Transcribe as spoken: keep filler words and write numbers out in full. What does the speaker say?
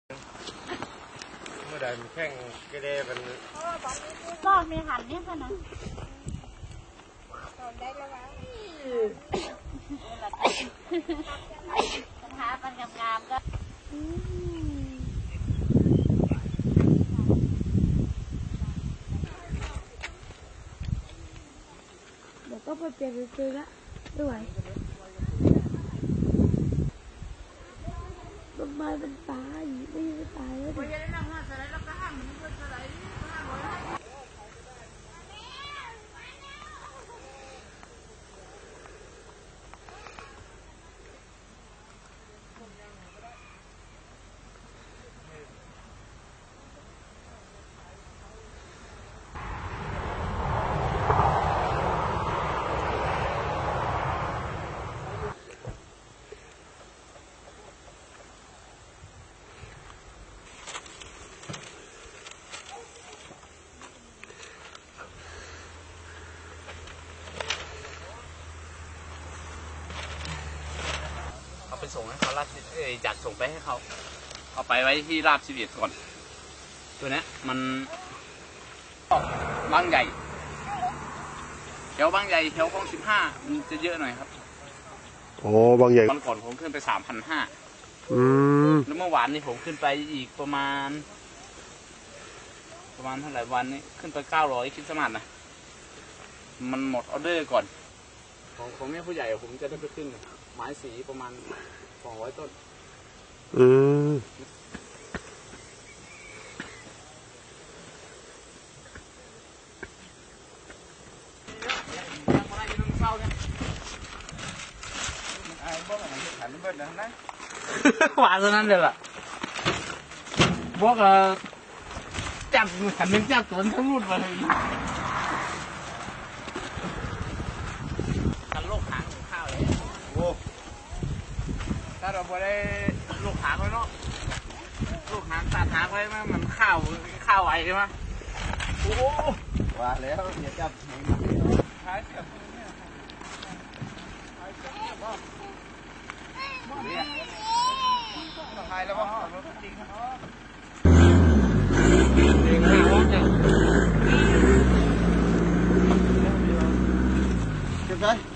เมื่อใดมันแข่งก็ได้มันก็มีหันเนี่ยค่ะนะได้แล้ววะปัญหาปัญงามๆก็เดี๋ยวก็ไปเปลี่ยนไปซื้อละด้วยต้นไม้มันตายไม่ไม่ตายแล้วดิเอาไปส่งให้เขาลาบเอ้ยจากส่งไปให้เขาเอาไปไว้ที่ราบสิบเอ็ดก่อนตัวนี้มันบางใหญ่แถวบางใหญ่แถวคลองสิบห้ามันจะเยอะหน่อยครับโอ้บางใหญ่วันก่อนผมขึ้นไปสามพันห้าอืมแล้วเมื่อวานนี้ผมขึ้นไปอีกประมาณประมาณเท่าไหร่วันนี้ขึ้นไปเก้าร้อยคิดสมัครนะมันหมดออเดอร์ก่อนของของแม่ผู้ใหญ่ผมจะได้ไปขึ้นไม้สีประมาณสองร้อยต้นอืมหวานเท่านั้นเลยล่ะบอกจับขันนึงจับตัวทั้งรุ่นมาเลยกันโรคหางของข้าวเลยโอ้ถ้าเราไม่ได้ลูกหางไว้เนาะลูกหางตัดหางไว้มั้ยมันข้าวข้าวไอ้ใช่ไหมโอ้ว่าแล้วอย่าจับไหนมาท้ายจับเนี่ยท้ายจับเนี่ยบ้าเนี่ยท้ายแล้วบ้ารถจริงนะเองไม่รู้จักเก็บได้